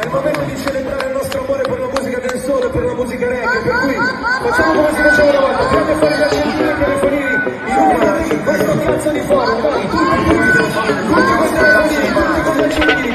il momento di celebrare il nostro amore per la musica del sole e per la musica reggae, per cui facciamo come si faceva una volta, prende fuori la centinaia di telefonini, illuminati, questo cazzo di fuoco, vai, tutti questi telefonini, tutti con i cellini,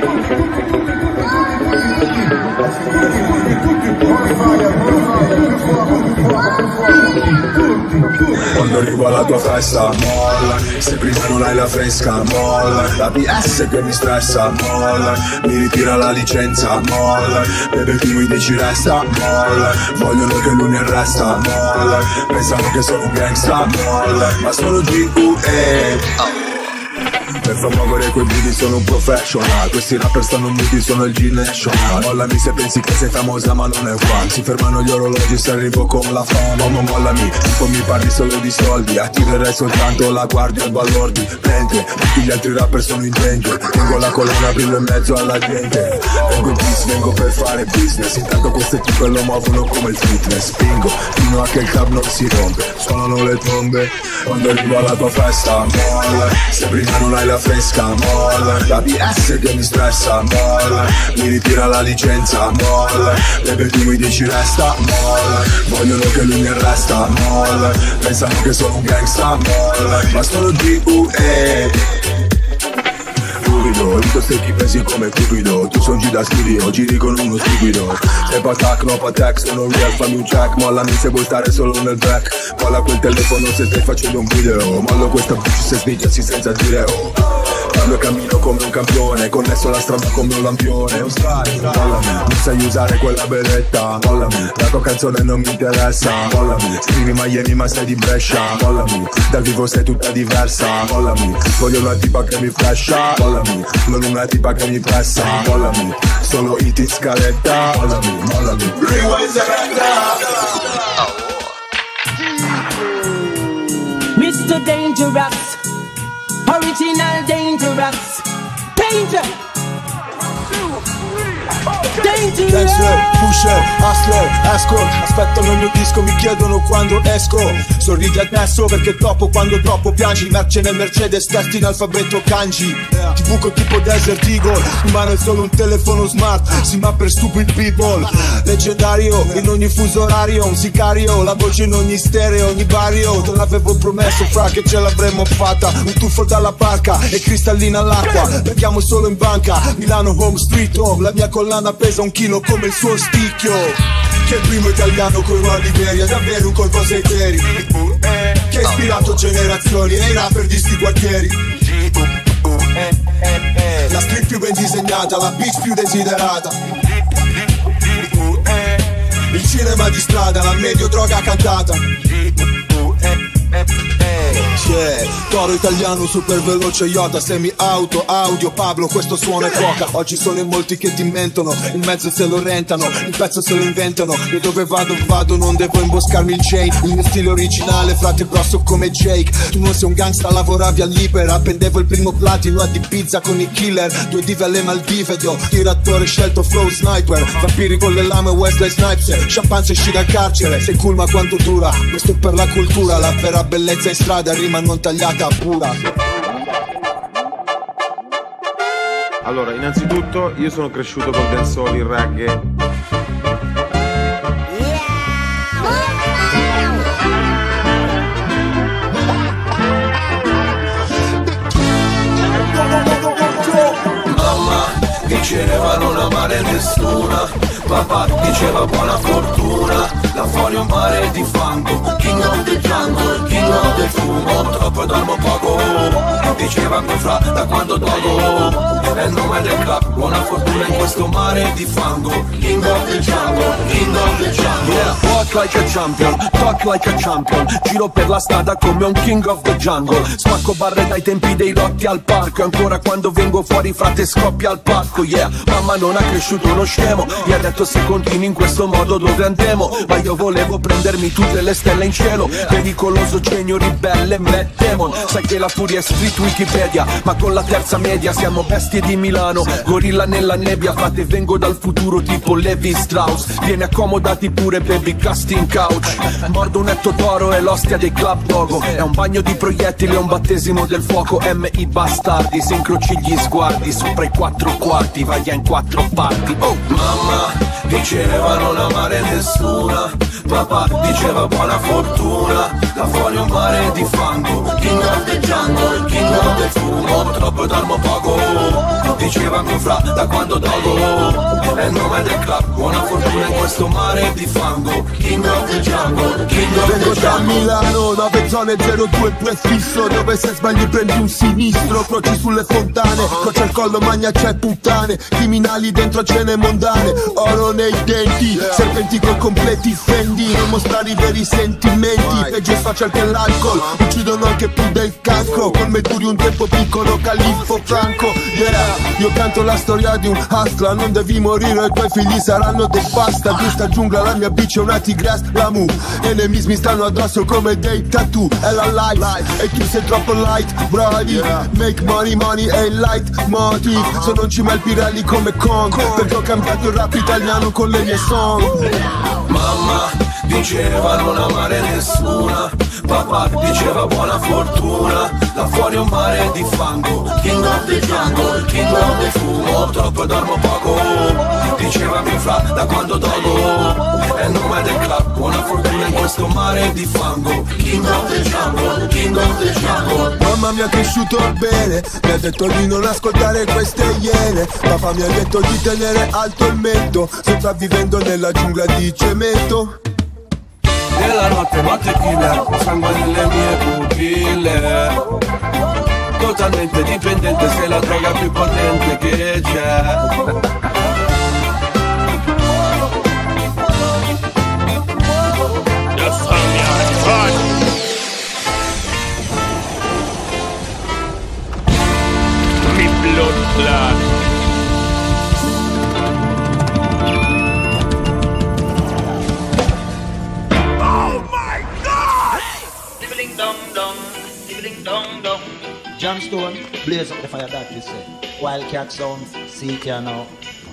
quando arrivo alla tua festa, molla. Se prima non hai la fresca, molla. La PS che mi stressa, molla. Mi ritira la licenza, molla. Bebe tu mi dici resta, molla. Vogliono che lui mi arresta, molla. Pensano che sono un gangsta, molla. Ma sono G.U.E. Per far muovere quei bridi sono un professional. Questi rapper stanno muti, sono il G-National. Mollami se pensi che sei famosa ma non è qua. Si fermano gli orologi se arrivo con la fama. Ma mollami, poi mi parli solo di soldi. Attirerei soltanto la guardia e balordi. Mentre tutti gli altri rapper sono in danger. Tengo la colonna, brillo in mezzo alla gente. Vengo in peace, vengo per fare business. Intanto queste tipe lo muovono come il fitness. Spingo fino a che il club non si rompe. Suonano le trombe quando arrivo alla tua festa, molla. Se prima non hai la fresca, molla. La BS che mi stressa, molla. Mi ritira la licenza, molla. Bebe tu mi dici resta, molla. Vogliono che lui mi arresta, molla. Pensano che sono un gangsta, molla. Ma sono G.U.E. In questi ti pensi come cupido. Tu son G da studio, giri con uno stupido. Step attack, no attack, sono real, fammi un check. Mollami se vuoi stare solo nel back. Molla quel telefono se stai facendo un video. Mollo questa buccia se snitchassi senza dire oh. Parlo e cammino come un campione, connesso alla strada come un lampione. Mollami, non sai usare quella beretta. Mollami, la tua canzone non mi interessa. Mollami, scrivi Miami ma sei di Brescia. Mollami, dal vivo sei tutta diversa. Mollami, voglio una tipa che mi flasha. Mollami, non una tipa che mi pressa. Mollami, solo hit in scaletta. Mollami, mollami. Mr. Dangerous, original Dangerous, Danger. Dancer, pusher, hustler, escort. Aspettano il mio disco, mi chiedono quando esco. Sorridi adesso perché troppo quando troppo piangi. Merce nel Mercedes, testi in alfabeto kanji. Ti buco tipo Desert Eagle. In mano è solo un telefono smart. Si ma per stupid people. Leggendario, in ogni fuso orario. Un sicario, la voce in ogni stereo, ogni barrio. Te l'avevo promesso fra che ce l'avremmo fatta. Un tuffo dalla barca e cristallina all'acqua. Becchiamo solo in banca, Milano home street home. La mia collana pesa un chilo come il suo sticchio. Che è il primo italiano con una Liberia, davvero un colpo sei teri. Che ha ispirato generazioni nei rapper di sti quartieri. La street più ben disegnata, la beach più desiderata. Il cinema di strada, la medio droga cantata. Yeah, toro italiano super veloce Iota, semi auto, audio, Pablo, questo suona e coca. Oggi sono in molti che ti mentono, il mezzo se lo rentano, il pezzo se lo inventano. Io dove vado, non devo imboscarmi il chain. Il mio stile originale, frate grosso come Jake. Tu non sei un gangsta, lavoravi all'Ipera. Appendevo il primo platino a di pizza con i killer. 2 dive alle Maldive, io tiratore scelto flow sniper. Vampiri con le lame, Wesley Snipes. Champagne se esci dal carcere, sei cool ma quanto dura. Questo è per la cultura, la vera bellezza in strada rima non tagliata pura. Allora, innanzitutto io sono cresciuto col dancehall, il reggae. Mamma diceva non amare nessuna, papà diceva buona fortuna. Là fuori un mare di fango, king of the jungle, king of the fumo. Troppo dormo poco, diceva mio fra da quando dogo. È il nome del club, buona fortuna in questo mare di fango. King of the jungle, king of the jungle. Yeah, walk like a champion, talk like a champion. Giro per la strada come un king of the jungle. Spacco barre dai tempi dei lotti al parco. E ancora quando vengo fuori frate scoppia al pacco. Yeah, mamma non ha cresciuto uno scemo. Mi ha detto se continui in questo modo dove andiamo. Ma io volevo prendermi tutte le stelle in cielo. Pericoloso genio ribelle Matt Damon. Sai che la furia è street Wikipedia, ma con la terza media siamo bestie di Milano. Gorilla nella nebbia, frate vengo dal futuro tipo Levi Strauss. Vieni accomodati pure baby, casting couch. Mordo un etto d'oro e l'ostia dei club dogo. È un bagno di proiettili, è un battesimo del fuoco. M.I. bastardi, se incroci gli sguardi sopra i 4 quarti, vai in 4 parti. Oh, diceva non amare nessuna. Papà diceva buona fortuna. Là fuori un mare di fango, king of the jungle, king of the fumo, troppo dormo poco. Diceva mio fra da quando dogo, è il nome del club, buona fortuna in questo mare di fango. King of the jungle, king of the jungle. Vengo da Milano, 9 zone 02 fisso, dove se sbagli prendi un sinistro. Croci sulle fontane, croce al collo, magna c'è puttane, criminali dentro cene mondane, oro nei denti, serpenti con completi fendi, non mostrare i veri sentimenti, peggio social che l'alcol, uccidono anche più del cancro, con me duri un tempo piccolo, califfo franco, yeah. Io canto la storia di un hustler, non devi morire, i tuoi figli saranno dei bastard. In sta giungla la mia bitch è una tigress, la mu, enemies mi stanno addosso come dei tattoo, è la life, e tu sei troppo light, brody, make money, money è il light motive, sono un cima al Pirelli come Kong, perché ho cambiato il rap italiano con le mie song. Mamma diceva non amare nessuna. Papà diceva buona fortuna. Là fuori un mare di fango, king of the jungle, king of the fumo, troppo dormo poco. Diceva mio fra da quando dogo, è il nome del club, buona fortuna in questo mare di fango. King of the jungle, king of the jungle. Mamma mi ha cresciuto bene, mi ha detto di non ascoltare queste iene. Papà mi ha detto di tenere alto il mento, sopravvivendo nella giungla di cemento. Nella notte mattina, sangue nelle mie pupille. Totalmente dipendente, sei la droga più potente che c'è. Mi blood. John Stone, blaze up the fire that you say. Wildcat sounds, see it now.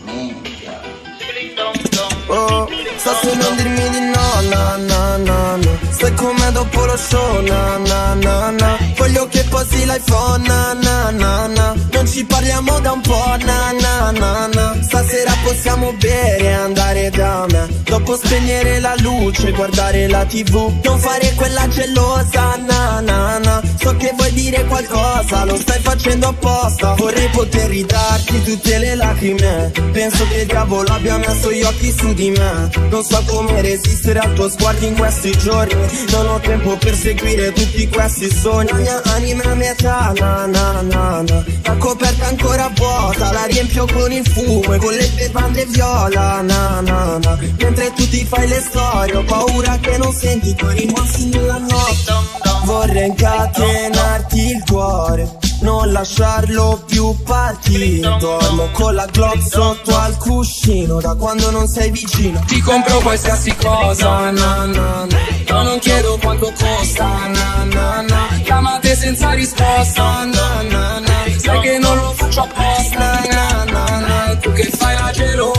Oh, sta se non dirmi di no, na na na na. Stai come dopo lo show, na na na na. Voglio che posi l'iPhone, na na na na. Non ci parliamo da un po', na na na na. Stasera possiamo bere e andare da me. Dopo spegnere la luce, guardare la TV. Non fare quella gelosa, na na na. So che vuoi dire qualcosa, lo stai facendo apposta. Vorrei poter ridarti tutte le lacrime. Penso che il diavolo abbia messo gli occhi su di me. Non so come resistere al tuo sguardo in questi giorni. Non ho tempo per seguire tutti questi sogni. La mia anima è a metà, na na na na. La coperta ancora vuota, la riempio con il fumo e con le bevande viola, na na na. Mentre tu ti fai le storie, ho paura che non senti i tuoi rimorsi nella notte. Vorrei incatenarti il cuore, non lasciarlo più partire. Dormo con la Glock sotto al cuscino da quando non sei vicino. Ti compro qualsiasi cosa, na na na. Io non chiedo quanto costa, na na na. Chiamate senza risposta, na na na. Sai che non lo faccio apposta, na na na. E tu che fai la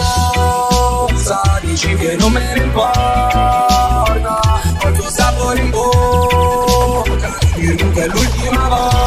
gelosa, dici che non me ne importa. Ho il tuo sapore in bocca, dirmi che è l'ultima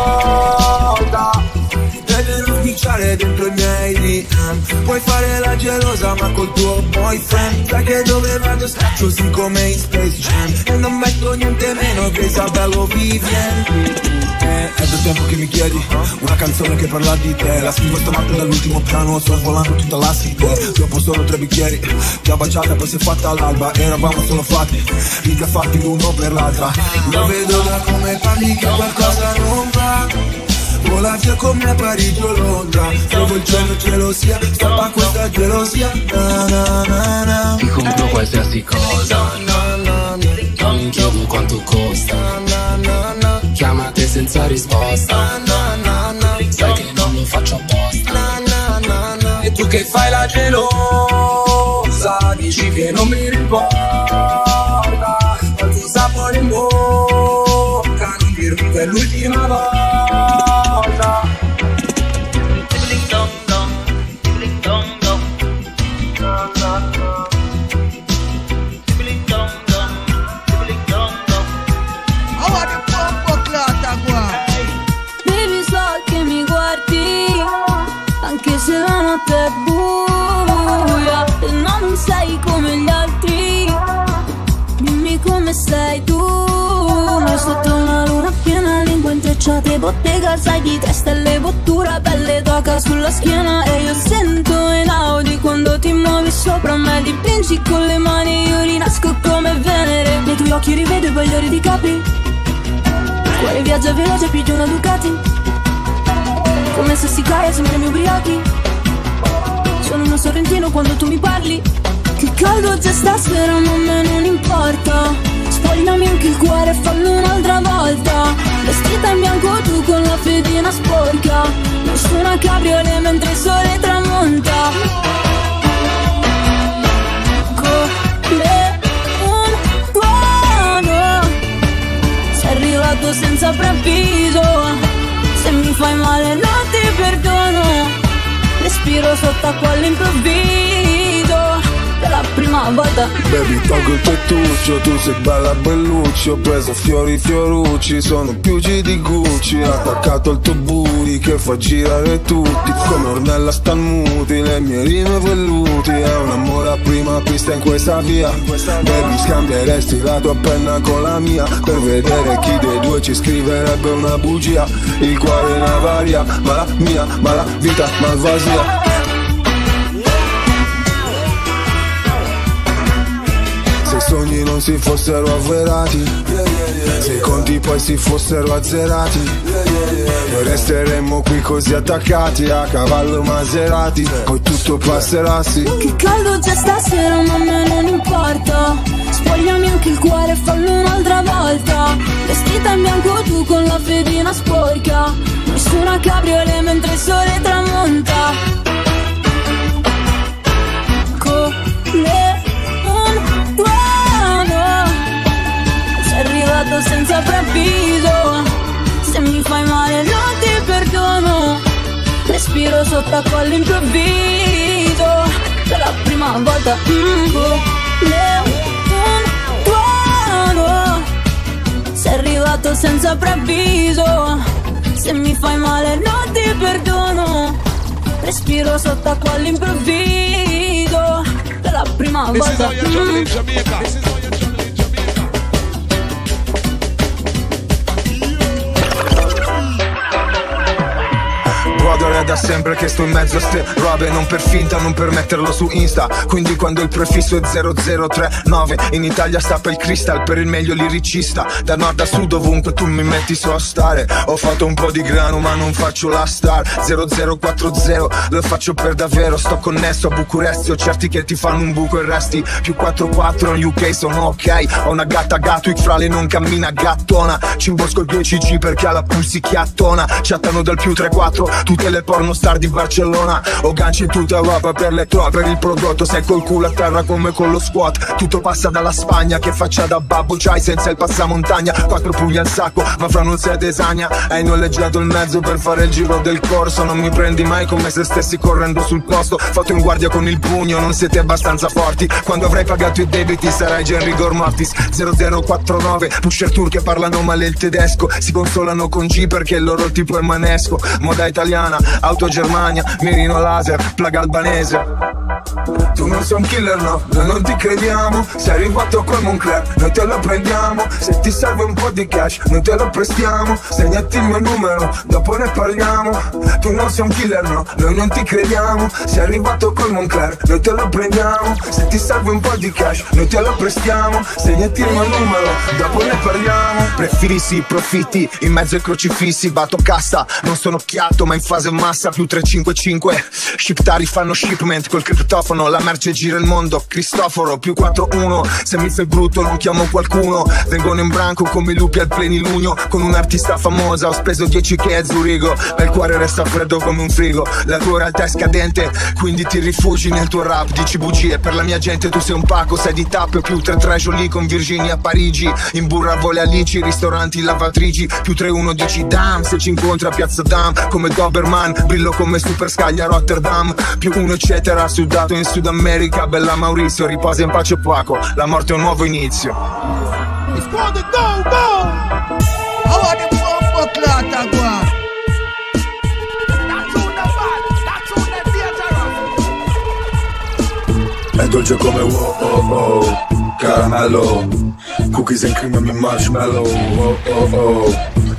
volta. Devo ufficiare dentro i miei DM. Puoi fare la gelosa ma col tuo boyfriend. Sai che dove vado scaccio sì come in Space Jam. E non metto niente meno che Isabello Vivien. È del tempo che mi chiedi una canzone che parla di te. La scrivo stamattina dall'ultimo piano, sto volando tutta la city. Dopo solo 3 bicchieri, ti ho baciata poi si è fatta all'alba. Eravamo solo fatti, mica fatti l'uno per l'altra. Lo vedo da come parli che qualcosa non va. Vola via come a Parigi o Londra. Trovo il cielo sia, stoppa questa gelosia, na na na na. Ti compro qualsiasi cosa, na na na. Non chiedo quanto costa, na na na. Chiamate senza risposta, na na na. Sai che non lo faccio apposta, na na na na. E tu che fai la gelosa, dici che non mi importa. Ho il tuo sapore in bocca, non dirmi che è l'ultima volta. Se la notte è buia e non sei paura, sai di 3 stelle bottura, pelle d'oca sulla schiena. E io sento in Audi quando ti muovi sopra me. Dipingi con le mani, io rinasco come Venere. Nei tuoi occhi rivedo i bagliori di Capri. Cuore viaggia veloce più di una Ducati. Come se si cae sempre mi ubriachi. Sono uno sorrentino quando tu mi parli. Che caldo c'è stasera ma a me non importa. Spogliami anche il cuore e fallo un'altra volta. Vestita in bianco tu con la fedina sporca. Non su una cabriolet mentre il sole tramonta. Come un tuono. Sei arrivato senza preavviso. Se mi fai male non ti perdono. Respiro sott'acqua all'improvviso. Per la prima volta. Baby, tolgo il tettuccio, tu sei bella bellucci. Ho preso fiori fiorucci, sono più G di Gucci. Attaccato al tuo booty che fa girare tutti. Come Ornella Stalmuti, le mie rime velluti. È un amore a prima pista in questa via. Baby, scambieresti la tua penna con la mia per vedere chi dei due ci scriverebbe una bugia. Il cuore è una varia, ma la mia, ma la vita malvasia. Se i sogni non si fossero avverati, se i conti poi si fossero azzerati, noi resteremmo qui così attaccati a cavallo Maserati. Poi tutto passerà, sì. Che caldo c'è stasera ma a me non importa. Spogliami anche il cuore e fallo un'altra volta. Vestita in bianco tu con la fedina sporca. Nessuna cabriolet mentre il sole tramonta. Come sei arrivato senza preavviso. Se mi fai male non ti perdono. Respiro sott'acqua all'improvviso. Per la prima volta sei arrivato senza preavviso. Se mi fai male non ti perdono. Respiro sott'acqua all'improvviso. Per la prima volta. È da sempre che sto in mezzo a ste robe, non per finta, non per metterlo su Insta. Quindi quando il prefisso è 0039 in Italia sta per il crystal, per il meglio liricista. Da nord a sud ovunque tu mi metti so a stare. Ho fatto un po' di grano ma non faccio la star. 0040 lo faccio per davvero. Sto connesso a Bucuresti, ho certi che ti fanno un buco e resti. Più 44 in UK sono ok. Ho una gatta Gatwick, fra le non cammina gattona. Ci imbosco il 2CG perché ha la pulsicchiattona. Chattano dal più 34 tutte le pornostar di Barcellona. Ho ganci in tutta Europa per le tue, per il prodotto. Sei col culo a terra come con lo squat. Tutto passa dalla Spagna che faccia da babbo c'hai senza il passamontagna. 4 pugli al sacco ma fra non sei desagna. Hai noleggiato il mezzo per fare il giro del corso. Non mi prendi mai come se stessi correndo sul posto. Fatto in guardia con il pugno, non siete abbastanza forti. Quando avrai pagato i debiti sarai già in rigor mortis. 0049 pusher tour che parlano male il tedesco. Si consolano con G perché il loro tipo è manesco. Moda italiana, auto Germania, mirino laser, plaga albanese. Tu non sei un killer, no, noi non ti crediamo. Sei arrivato col Moncler, noi te lo prendiamo. Se ti serve un po' di cash, noi te lo prestiamo. Segnati il mio numero, dopo ne parliamo. Tu non sei un killer, no, noi non ti crediamo. Sei arrivato col Moncler, noi te lo prendiamo. Se ti serve un po' di cash, noi te lo prestiamo. Segnati il mio numero, dopo ne parliamo. Preferissi i profitti, in mezzo ai crocifissi. Batto cassa, non sono occhiato ma in fase massa. Più 355, shiptari fanno shipment col criptofono. La merce gira il mondo, Cristoforo. Più 41, se mi fai brutto non chiamo qualcuno. Vengono in branco come i lupi al plenilunio. Con un'artista famosa ho speso 10k a Zurigo. Ma il cuore resta freddo come un frigo. La tua realtà è scadente, quindi ti rifugi nel tuo rap. Dici bugie per la mia gente, tu sei un Paco. Sei di tappe, più 3 Jolie con Virginia a Parigi. In burra vole Alici, ristoranti lavatrici. Più 3-1 dici damn, se ci incontra a Piazza Dam. Come Doberman, brillo come Super Scaglia a Rotterdam. Più 1 eccetera, sudato in Sud America. Bella Maurizio, riposa in pace Paco. La morte è un nuovo inizio. È dolce come wow, oh, oh, caramello. Cookies and cream e marshmallow, oh, oh, oh.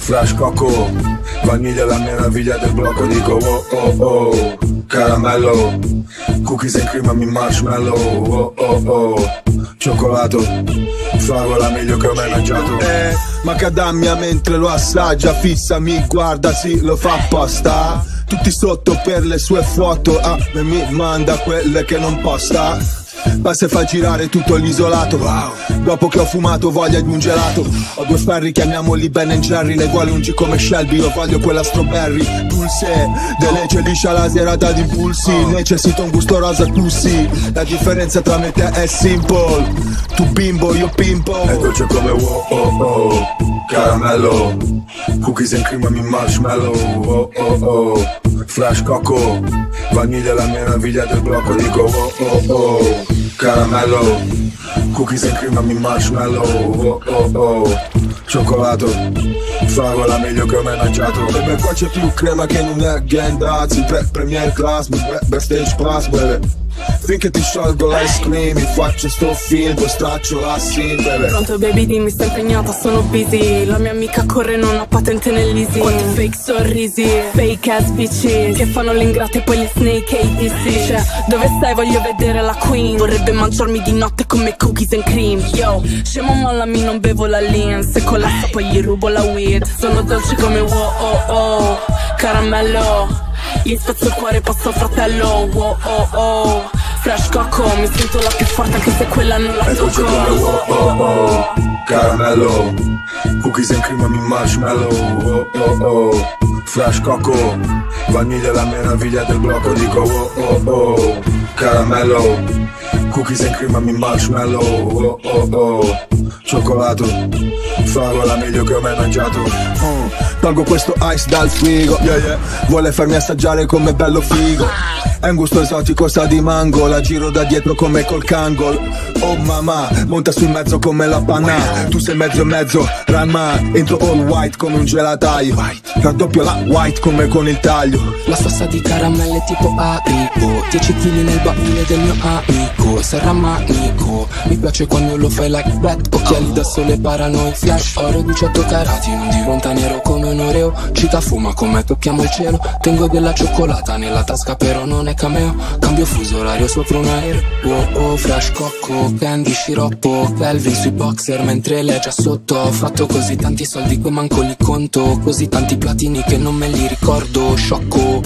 Fresh Coco, vaniglia la meraviglia del blocco. Dico oh oh oh, caramello, cookies and cream e marshmallow. Oh oh oh, cioccolato, fragola meglio che ho mai mangiato. Macadamia mentre lo assaggia, fissa mi guarda, sì lo fa apposta. Tutti sotto per le sue foto, e mi manda quelle che non posta. Passa e fa girare tutto l'isolato. Dopo che ho fumato voglia di un gelato. Ho due ferri, chiamiamoli Ben & Jerry. Lei vuole un G come Shelby, io voglio quella strawberry. Dulce, delece liscia la serata di impulsi. Necessito un gusto rosa, tu sì. La differenza tra me e te è simple. Tu bimbo, io pimpo. È dolce come wow oh oh, caramello, cookies and cream e marshmallow. Oh oh oh, Fresh Coco, vaniglia la meraviglia del blocco. Dico oh oh oh, caramello, cookies and cream e marshmallow. Oh oh oh, cioccolato, fragola meglio che ho mai mangiato. E beh, qua c'è più crema che in un Häagen-Dazs. Premier class, backstage pass, baby. Finché ti sciolgo l'ice cream, mi faccio sto film, poi straccio la scene, baby. Pronto baby, dimmi, sto impegnata, sono busy. La mia amica corre, non ha patente nell'easy. Quanti fake sorrisi, fake ass bitches che fanno le ingrate e poi gli snake ATC. Cioè, dove stai? Voglio vedere la queen. Vorrebbe mangiarmi di notte come cookies and cream. Yo, scemo mollami, non bevo la lean. Se collassa poi gli rubo la weed. Sono dolci come wow oh oh, caramello, gli spezzo il cuore, passo fratello. Wow oh oh, Fresh Coco, mi sento la più forte anche se quella non la tocco. Oh oh oh, caramello, cookies and cream e marshmallow. Oh oh oh, Fresh Coco, vaniglia la meraviglia del blocco. Dico oh oh oh, caramello, cookies and cream e marshmallow. Oh oh oh, cioccolato, fragola meglio che ho mai mangiato. Tolgo questo ice dal frigo, yeah, yeah. Vuole farmi assaggiare come bello figo. È un gusto esotico, sa di mango. La giro da dietro come col Kangol. Oh mamma, monta sul mezzo come la panna. Tu sei mezzo e mezzo, rama. Entro all white come un gelataio. Raddoppio la white come con il taglio. La salsa di caramelle tipo Haribo, 10 kg nel baule del mio amico. Serra manico, mi piace quando lo fai like that. Occhiali da sole paranoid, flash oro 18 carati. Non diventa nero come un oreo. Cica fuma come tocchiamo il cielo. Tengo della cioccolata nella tasca però non è cameo. Cambio fuso orario sopra un aereo. Oh oh, Fresh Coco, candy, sciroppo, Kelvin sui boxer mentre lei è già sotto. Ho fatto così tanti soldi che manco li conto. Così tanti platini che non me li ricordo. Sciocco.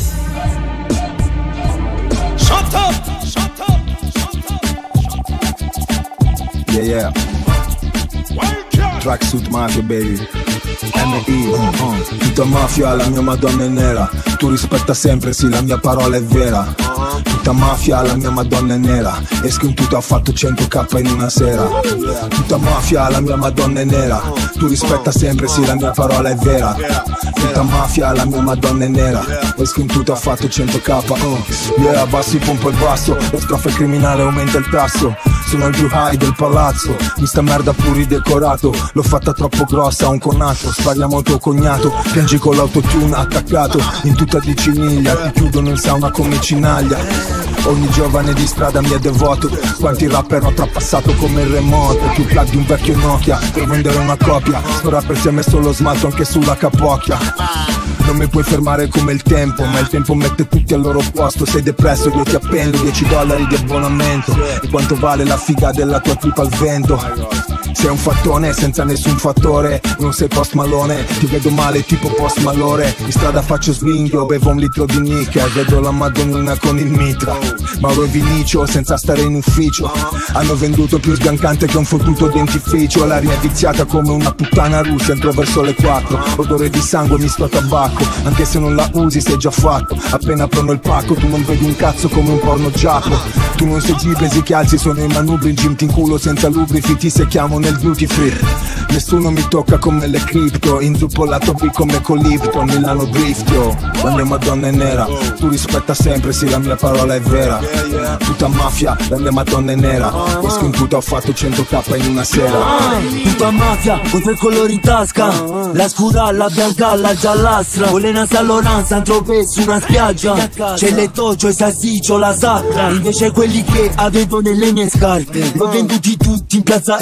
Shut up! Yeah yeah, Tracksuit Mafia baby. M.I. Tutta mafia, la mia madonna è nera. Tu rispetta sempre, sì, la mia parola è vera. Tutta mafia, la mia madonna è nera. Esco in tutto, ha fatto 100k in una sera. Tutta mafia, la mia madonna è nera. Tu rispetta sempre, sì, la mia parola è vera. Tutta mafia, la mia madonna è nera. Esco in tutto, ha fatto 100k. Yeah, abbassi, pompo il basso. Lo strofe criminale aumenta il tasso. Sono il più high del palazzo. Mi sta merda pur ridecorato. L'ho fatta troppo grossa, un conato. Spariamo al tuo cognato. Piangi con l'autotune attaccato in tutta di ciniglia. Ti chiudono in sauna come cinaglia. Ogni giovane di strada mi è devoto. Quanti rapper ho trapassato come il remoto. Più plug di un vecchio Nokia per vendere una copia. Sto rapper si è messo lo smalto anche sulla capocchia. Non mi puoi fermare come il tempo, ma il tempo mette tutti al loro posto. Sei depresso, io ti appendo $10 di abbonamento. E quanto vale la figa della tua tipa al vento? Sei un fattone senza nessun fattore. Non sei Post Malone, ti vedo male tipo Post Malone. In strada faccio svinghio, bevo un litro di nickel. Vedo la Madonnina con il mitra. Mauro e Vinicio senza stare in ufficio. Hanno venduto più sbiancante che un fottuto dentifricio. L'aria è viziata come una puttana russa. Entro verso le 4, odore di sangue misto a tabacco. Anche se non la usi sei già fatto. Appena prono il pacco tu non vedi un cazzo come un porno giappo. Tu non sei Gibesi che alzi, sono i manubri. In gym ti inculo senza lubrifici se chiamo nel duty free. Nessuno mi tocca come le cripto. Inzuppolato qui come con Lipton. Milano drift yo. La mia madonna è nera. Tu rispetta sempre, sì, la mia parola è vera. Tutta mafia, la mia madonna è nera. Esco in tutto, ho fatto 100k in una sera. Tutta mafia, con tre colori in tasca. La scura, la bianca, la giallastra. Con le San Laurent, Saint-Tropez su una spiaggia. C'è le tocio e salsiccio, la sacra. Invece quelli che avevo nelle mie scarpe l'ho venduti tutti in piazza e nelle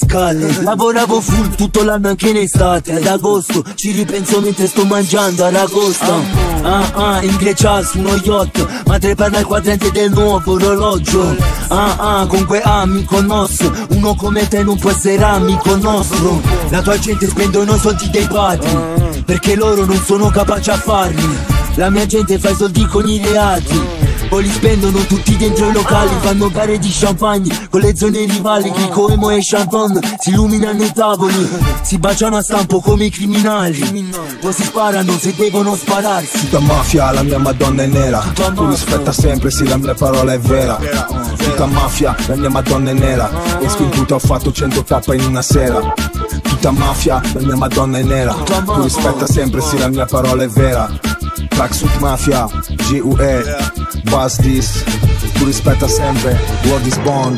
scale. Lavoravo full tutto l'anno anche in estate. Ad agosto ci ripenso mentre sto mangiando aragosta. In Grecia su uno yacht, mentre parla il quadrante del nuovo orologio. Con quei mi conosco. Uno come te non può essere amico nostro. La tua gente spendono i soldi dei padri, perché loro non sono capaci a farli. La mia gente fa i soldi con i reati, poi li spendono tutti dentro i locali. Fanno gare di champagne con le zone rivali. Chico, Emo e Chanton si illuminano i tavoli, si baciano a stampo come i criminali, poi si sparano se devono spararsi. Tutta mafia, la mia madonna è nera. Tu rispetta sempre, sì, la mia parola è vera. Tutta mafia, la mia madonna è nera. E sfintuta ho fatto 100k in una sera. Tutta mafia, la mia madonna è nera. Tu rispetta sempre, sì, la mia parola è vera. Tracksuit Mafia, GUE, Buzz This, tu rispetta sempre, Word is Born.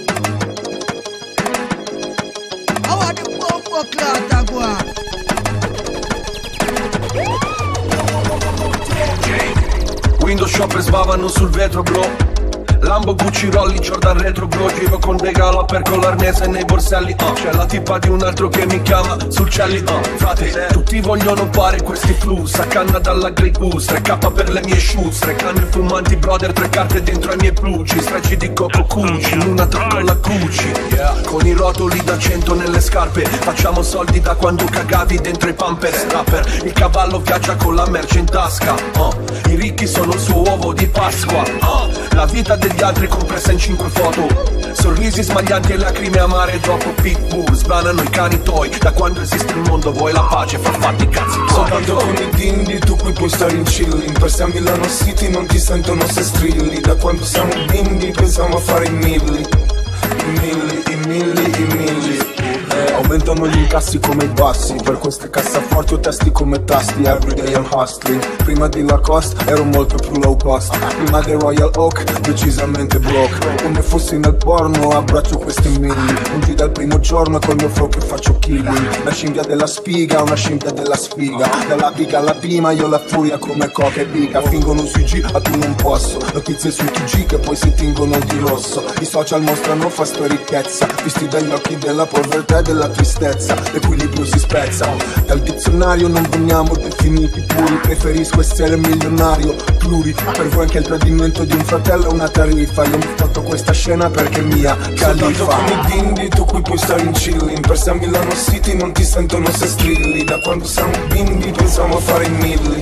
Windows shopper sbavano sul vetro, bro. Lambo, Gucci, Rolli, Jordan retro, bro. Giro con dei galopper con l'arnese nei borselli, C'è la tipa di un altro che mi chiama sul celli, Frate, tutti vogliono fare questi flus. A canna dalla Grey Goose, 3K per le mie shoes. 3 canne fumanti, brother, 3 carte dentro ai miei plugi. Strecci di Coco Cucci, una con la Gucci, con i rotoli da 100 nelle scarpe. Facciamo soldi da quando cagavi dentro i Pampers. Rapper, il cavallo viaggia con la merce in tasca, I ricchi sono il suo uovo di Pasqua, La vita degli altri compressa in 5 foto. Sorrisi smaglianti e lacrime amare dopo Pitbull. Sbranano i cani tuoi. Da quando esiste il mondo vuoi la pace, fa fatti i cazzi tuoi. Soltanto con i dindi tu qui puoi stare in chilling. Per a Milano City non ti sentono se strilli. Da quando siamo bimbi pensiamo a fare i milli. Aumentano gli incassi come i bassi. Per queste cassaforti ho testi come tasti. Everyday I'm hustling. Prima di Lacoste ero molto più low cost. Prima dei Royal Oak decisamente broke. Come fossi nel porno abbraccio questi milli. Ungi dal primo giorno e col mio flow che faccio killing. La scimmia della spiga, una scimmia della sfiga. Dalla biga alla prima io la furia come coca e biga. Fingono sui G a tu non posso. Notizie sui TG che poi si tingono di rosso. I social mostrano fasto e ricchezza, visti dagli occhi della povertà e della tristezza. L'equilibrio si spezza. Dal dizionario non veniamo definiti puri. Preferisco essere milionario pluri. Per voi anche il tradimento di un fratello è una tariffa. Io mi ho fatto questa scena perché è mia califa. Con i dindi tu qui puoi stare in chilling. Per a Milano City non ti sentono se strilli. Da quando siamo bimbi pensiamo a fare i milli.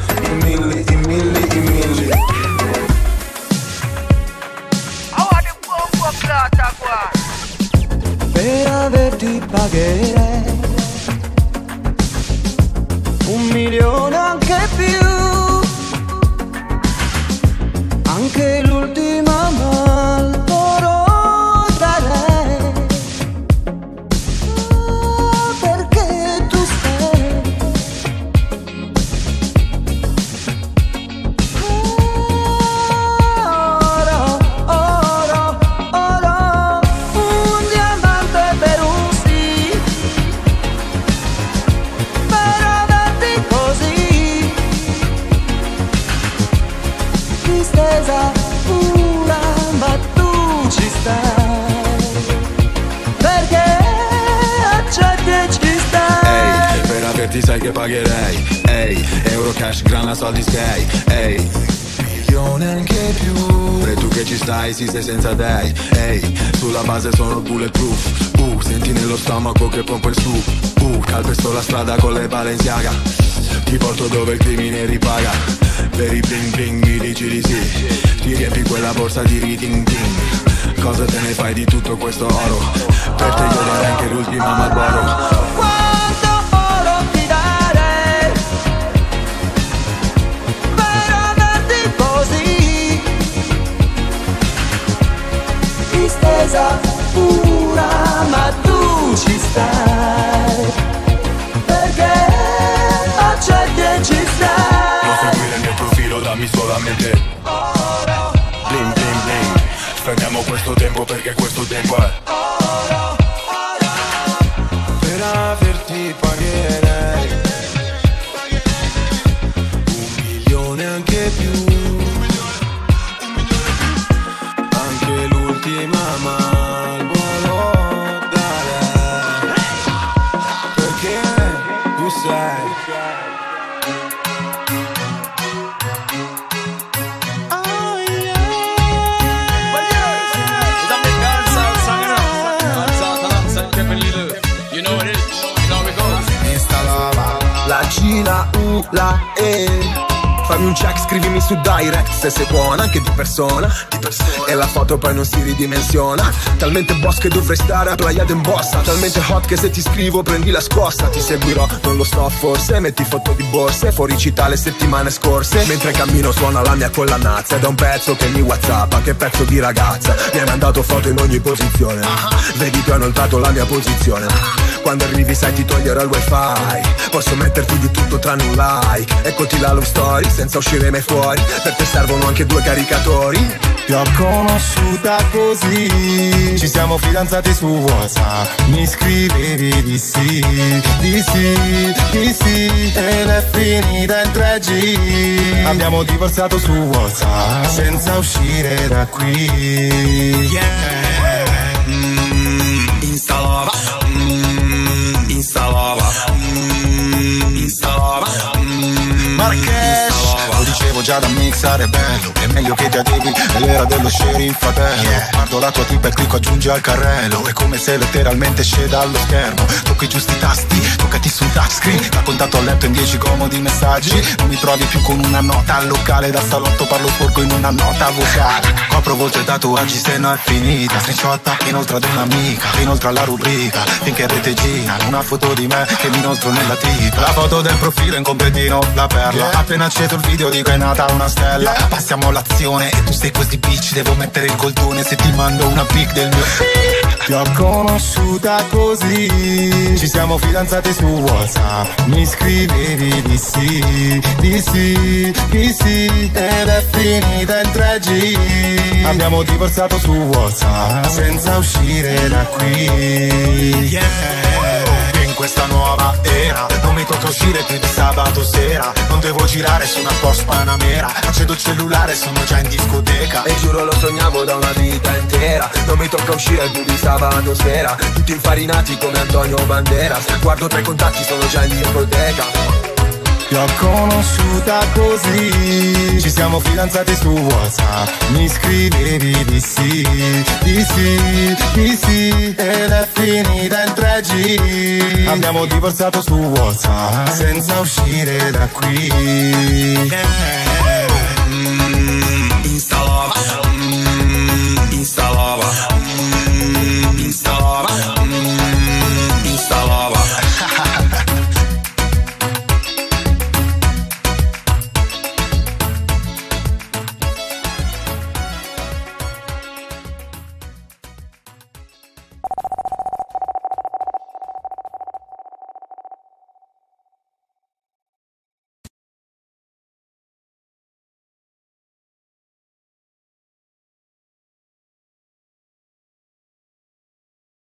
Per averti pagherei 1 milione anche più. Anche l'ultima Marlboro darei. Perché tu sei oro, un diamante per un sì. Per averti così, tristezza pura, ma tu ci stai. Perché accetti e ci stai. Per averti sai che pagherei. Euro cash, grana, soldi sky. Milione anche più. Per tu che ci stai, sì, sei senza dei. Sulla base sono bulletproof. Senti nello stomaco che pompa il su. Calpesto la strada con le Balenciaga. Ti porto dove il crimine ripaga. Per i bling bling mi dici di sì. Ti riempi quella borsa di reading ding. Cosa te ne fai di tutto questo oro? Per te io darei anche l'ultima Marlboro. Quanto oro ti darei per averti così. Tristezza pura, ma tu ci stai. Perché accetti e ci stai. Non seguire il mio profilo, dammi solamente bling bling bling. Fermiamo questo tempo perché questo tempo è. Per averti pagherei 1 milione anche più. Anche l'ultima Marlboro darei. nulla fammi un check, scrivimi su direct se sei buona anche di persona. E la foto poi non si ridimensiona. Talmente boss che dovrei stare a Playa d'Embossa. Talmente hot che se ti scrivo prendi la scossa. Ti seguirò, non lo so forse. Metti foto di borse, fuori città le settimane scorse. Mentre cammino suona la mia collanazza. Ed è un pezzo che mi whatsappa, che pezzo di ragazza. Mi hai mandato foto in ogni posizione. Vedi tu hai notato la mia posizione. Quando arrivi sai ti toglierò il wifi. Posso metterti di tutto tranne un like. Eccoti la love story senza uscire mai fuori. Per te servono anche 2 caricatori. Ti ho conosciuta così, ci siamo fidanzati su WhatsApp. Mi scrivevi di sì, di sì, di sì. Ed è finita in 3G. Abbiamo divorziato su WhatsApp senza uscire da qui. Instalava, instalava, instalava. Marrakesh, lo dicevo già da mixare è bello. È meglio che ti adegui nell'era dello sharing fratello. Guardo la tua tipa e clicco aggiungi al carrello. È come se letteralmente sceda allo schermo. Tocco i giusti tasti, toccati sul touchscreen. Da contatto a letto in 10 comodi messaggi. Non mi trovi più con una nota al locale. Da salotto parlo sporco in una nota vocale. Copro voce e tatuaggi se non è finita. Screenshot inoltre ad un'amica, inoltre alla rubrica. Finché rete gira una foto di me che mi inoltro nella tipa. La foto del profilo in completino, la perla. Appena acceso il video dico è nata una stella. Passiamo all'azione e tu sei così bitch. Devo mettere il goldone se ti mando una pic del mio. Ti ho conosciuta così, ci siamo fidanzati su WhatsApp. Mi scrivevi di sì, di sì, di sì. Ed è finita in 3G. Abbiamo divorziato su WhatsApp senza uscire da qui. In questa nuova era non mi tocca uscire più di sabato sera. Non devo girare su una Porsche Panamera. Accedo il cellulare, sono già in discoteca. E giuro lo sognavo da una vita intera. Non mi tocca uscire più di sabato sera. Tutti infarinati come Antonio Banderas. Guardo tra i contatti, sono già in discoteca. Ti ho conosciuta così, ci siamo fidanzati su WhatsApp. Mi scrivevi di sì, di sì, di sì. Ed è finita in 3G. Abbiamo divorziato su WhatsApp senza uscire da qui.